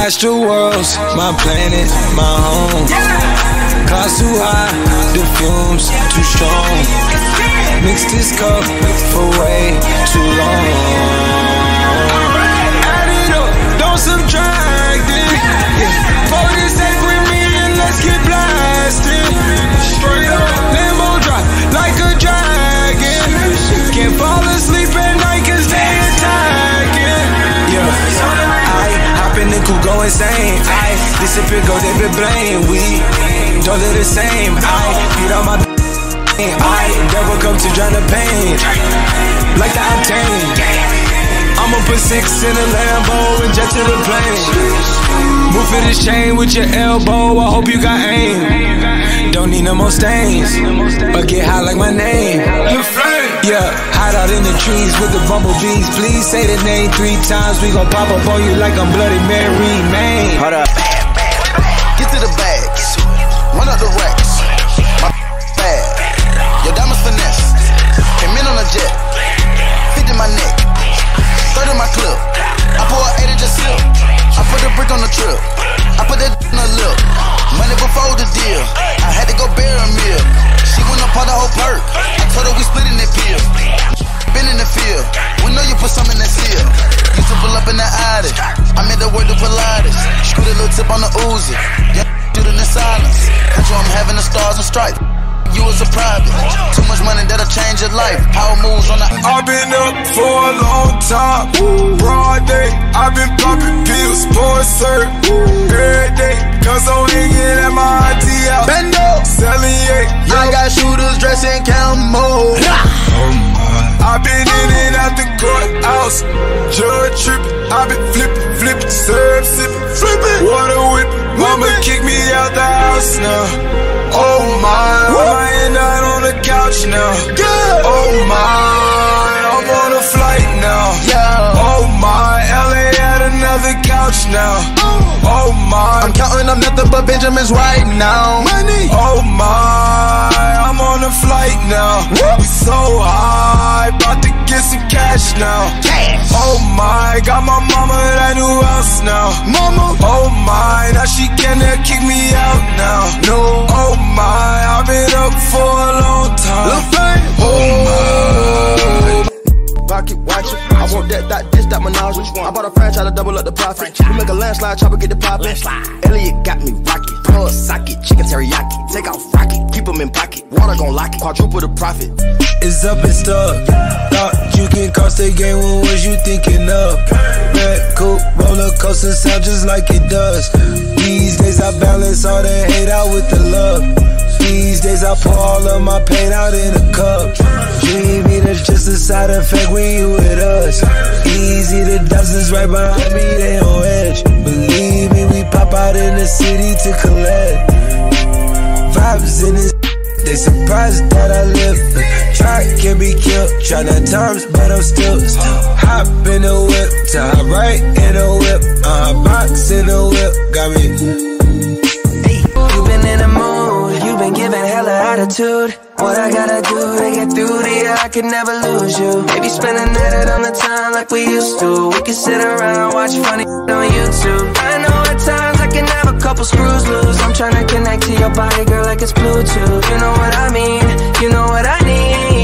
Astral worlds, my planet, my home. Clouds too high, the fumes too strong. Mix this cup for way too long. Add it up, don't subtract it. Pour this egg with me and let's get blasted. Straight up, Lambo drop like a dragon. Can't fall asleep at night cause they attacking. I hop in the coupe, go insane. I disappear, go David Blaine. We don't live the same. I beat on my I never come to drown the pain like the octane. I'ma put 6 in a Lambo and jet to the plane. Move for this chain with your elbow, I hope you got aim. Don't need no more stains, but get high like my name. Yeah, hide out in the trees with the bumblebees. Please say the name 3 times, we gon' pop up on you like I'm Bloody Mary, man. Hold up, get to the bags, run up the racks. My bad, your diamonds finesse. Came in on a jet, 50 my neck, 30 my clip. I pour an 8 and just slip. I put a brick on the trip, I put that in her lip. Money before the deal, I had to go bury a meal. She went up on the whole perk, I told her we split in that pill. Been in the field, we know you put something in that seal. Used to pull up in that Audi, I made the word to Pilates. Screwed a little tip on the Uzi, yeah, shooting in silence. Control, I'm having the stars and stripes. You was a private, too much money that'll change your life. Power moves on the. I've been up for a long time, broad day. I've been popping pills, pouring syrup every day. Cause I'm hanging at my auntie house, Bendo, selling I got shooters dressed in camo. I've been in and out the courthouse, judge trippin'. I've been flippin', syrup sippin', water whippin'. Mama kicked me out the house now. Oh my, I might end out on the couch now. Oh my, I'm on a flight now. Oh my, LA at another couch now. Oh my, I'm counting up nothing but Benjamins right now. Money. Oh my, I'm on a flight now. We so high, about to get some cash now. Oh my, got my mama that new house now. Mama. Oh my, now she cannot kick me out now. No. Oh my, I've been up for a long time. Oh my. Pocket watch it. I want that menage. I bought a franchise to double up the profit. We make a landslide, chopper get the poppin'. Elliot got me rocket. Plug socket, chicken teriyaki. Take off rocket, keep them in pocket. Water gon' lock it, quadruple the profit. It's up and stuck. Thought you can cross the game, what was you thinking of? Red coupe, roller coaster sound just like it does. These days I balance all the hate out with the love. These days I pour all of my pain out in a cup. Dream me, that's just a side effect when you with us. Easy, the dozens right behind me, they on edge. Believe me, we pop out in the city to collect. Vibes in this, they surprised that I live. Try can be killed, try the times, but I'm still hop in the whip, to hop right in the whip. Box in the whip, got me. You been in the mood, you been giving hella attitude. What I gotta do to get through to you, I could never lose you. Maybe spending it on the time like we used to. We could sit around, watch funny on YouTube. I know at times I can have a couple screws loose. I'm trying to connect to your body, girl, like it's Bluetooth. You know what I mean, you know what I need.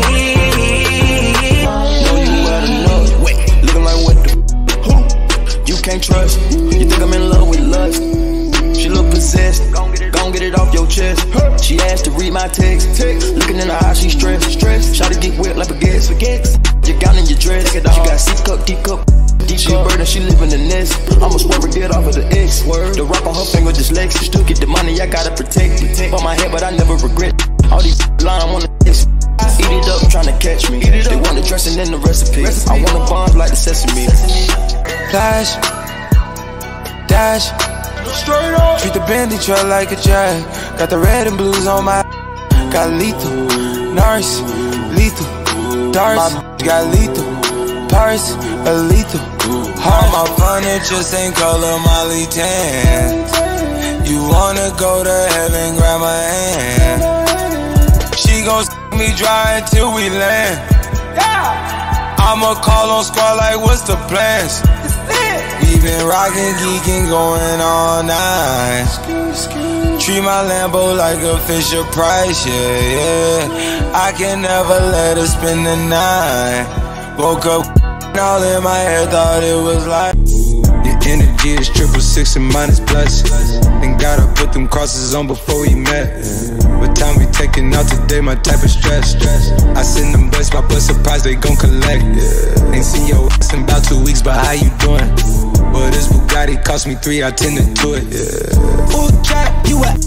Know you well enough, wait, looking like what the you can't trust. You think I'm in love with lust. She look possessed, gon' get it off your chest. She asked to read my text. Looking in her eyes, she stressed. Try to get wet like baguettes. You got in your dress. She got C-cup, D-cup. She a bird and she live in the nest. I'ma swerve and get off of the X. The rock on her finger dyslexic. Still get the money, I gotta protect. On my head, but I never regret. All these lines I wanna eat it up, tryna catch me. They want the dressing in the recipe. I want a bomb like the sesame. Flash, dash, straight up. Treat the Bentley truck like a jag. Got the red and blues on my. Got lethal, Norris, lethal, darts. My got lethal, Paris, a lethal. All my furniture same color, Molly tan. You wanna go to heaven, grab my hand. She gon' me dry until we land. I'ma call on squad like what's the plans? We been rockin', geekin', going all night. Treat my Lambo like a Fisher Price, yeah. I can never let her spend the night. Woke up all in my head, thought it was like your energy is 666 and minus plus. Then gotta put them crosses on before we met. What time we taking out today, my type of stress. I send them bus, my bus surprise, they gon' collect. Ain't seen your ass in about 2 weeks, but how you doing? Well, this Bugatti cost me 3, I tend to do it, yeah. Ooh, Jack, you a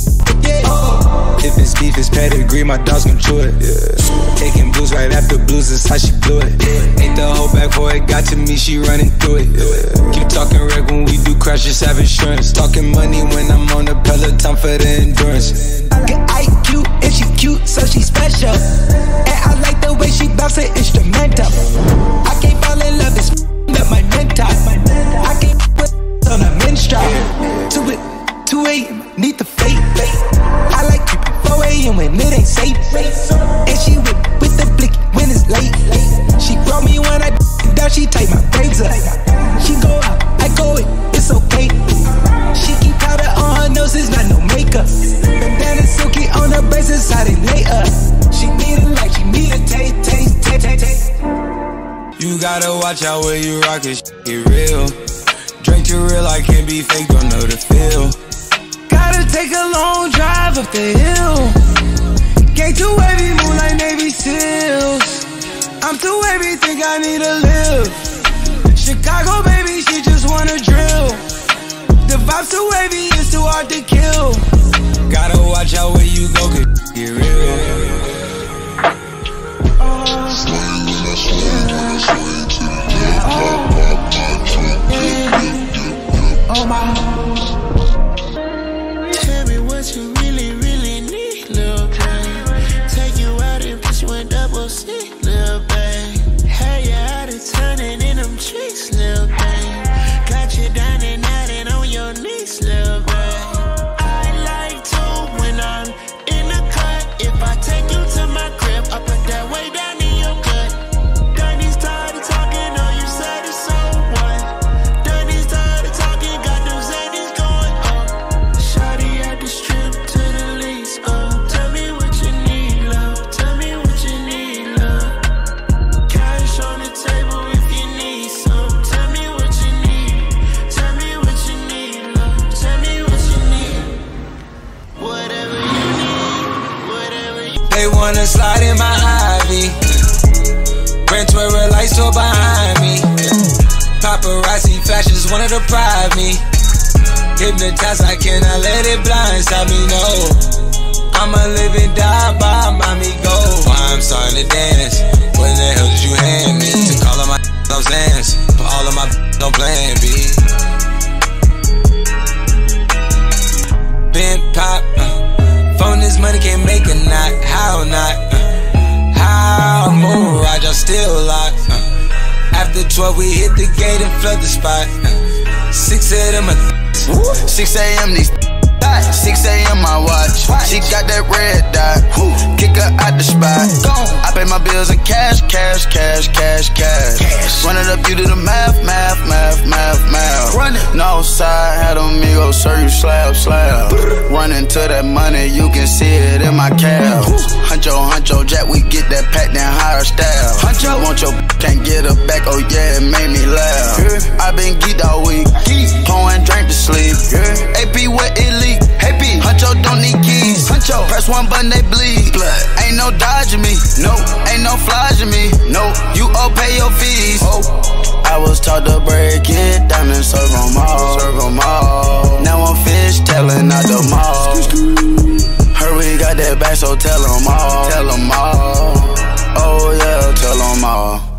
if it's beef, it's pedigree, my dog's gon' chew it, yeah. Taking blues right after blues, that's how she blew it, yeah. Ain't the whole back before it got to me, she running through it, yeah. Keep talking wreck when we do crash, just have insurance. Talking money when I'm on the Peloton for the endurance. Good IQ and she cute, so she special. And I like the way she bounce it instrumental. I can't fall in love, it's up my mental. I can't put on a minstrel. 2 a.m. need the fate. I like creeping 4 a.m. when it ain't safe. And she with the blicky when it's late. She grow me when I down, she tight my braids up. She go out, I go in, it's okay. She keep powder on her nose, it's not no makeup. Bandana silky on her braces, how they lay up. She need it like she need a taste. You gotta watch out where you rock it, get real. Drink too real, I can't be fake, don't know the feel. Gotta take a long drive up the hill. Gang too wavy, move like Navy SEALs. I'm too wavy, think I need to live. Chicago, baby, she just wanna drill. The vibe's too wavy, it's too hard to kill. Gotta watch out where you go, cause get real. Oh my. Tell me what you really, really need, lil' babe. Take you out and put you in double C, lil' babe. Hey, you out of turning in them cheeks, lil' babe. Got you down and out and on your knees, lil' babe. I like to when I'm in the cut. If I take you to my crib, I put that way down in your gut. Done these started talking, oh, you said it's so what? Done these started talking, got them zanies going up. Shawty at the strip to the lease, tell me what you need, love. Tell me what you need, love. Cash on the table if you need some. Tell me what you need. Tell me what you need, love. Tell me what you need. Whatever you need, whatever you need. They wanna slide in my Ivy. Rent where a light store behind me. Paparazzi flashes wanna deprive me. Hypnotized, I cannot let it blindside me, no. I'ma live and die by mommy go. Why I'm starting to dance? What the hell did you hand me? Took all of my off Zans, put all of my on plan B. Bent pop, phone this money can't make a knot. How not? How move right, y'all still locked. After 12 we hit the gate and flood the spot. 6 of them 6 a.m. these 6 a.m. my watch. She got that red dot. Kick her out the spot. I pay my bills in cash. Run it up, you do the math. No side, had amigo, serve you slab. Run into that money, you can see it in my calves. Huncho, Jack, we get that pack, then hire staff. Huncho, want your can't get her back, oh yeah, it made me laugh. I been geeked all week, pouring drink to sleep. AP with elite, AP, Huncho don't need keys. Huncho, press one button, they bleed. Blood, ain't no dodging me, no, ain't no flogging me, no, you all pay your fees. I was taught to break it down and serve them all. Now I'm fish telling out the mall. Heard we got that back, so tell them all. Oh yeah, tell them all.